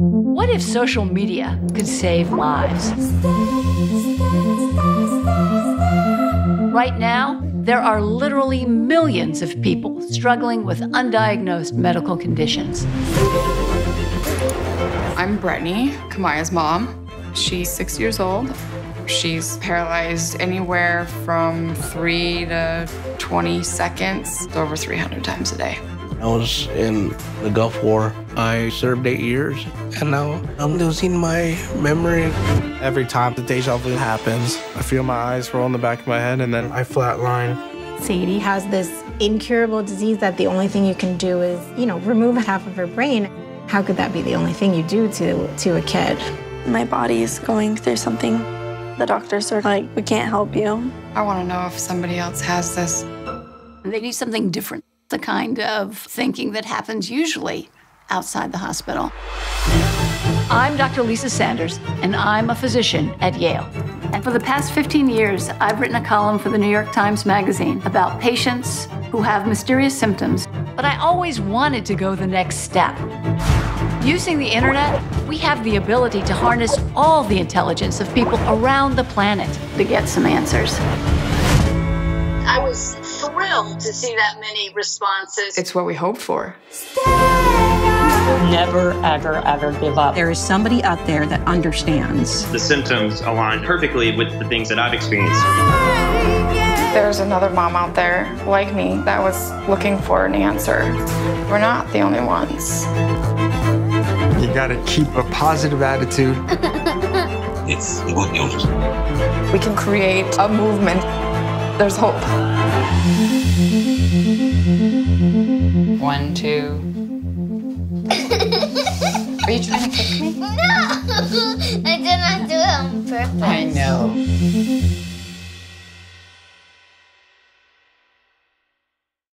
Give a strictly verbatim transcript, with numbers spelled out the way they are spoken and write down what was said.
What if social media could save lives? Right now, there are literally millions of people struggling with undiagnosed medical conditions. I'm Brittany, Kamaya's mom. She's six years old. She's paralyzed anywhere from three to twenty seconds, over three hundred times a day. I was in the Gulf War. I served eight years, and now I'm losing my memory. Every time the deja vu happens, I feel my eyes roll in the back of my head, and then I flatline. Sadie has this incurable disease that the only thing you can do is, you know, remove half of her brain. How could that be the only thing you do to, to a kid? My body is going through something. The doctors are like, we can't help you. I want to know if somebody else has this. They need something different, the kind of thinking that happens usually outside the hospital. I'm Doctor Lisa Sanders, and I'm a physician at Yale. And for the past fifteen years, I've written a column for the New York Times Magazine about patients who have mysterious symptoms. But I always wanted to go the next step. Using the internet, we have the ability to harness all the intelligence of people around the planet to get some answers. I was thrilled to see that many responses. It's what we hoped for. Never, ever, ever give up. There is somebody out there that understands. The symptoms align perfectly with the things that I've experienced. There's another mom out there like me that was looking for an answer. We're not the only ones. You gotta keep a positive attitude. It's good news. We can create a movement. There's hope. One, two. Are you trying to kick me? No! I did not do it on purpose. I know.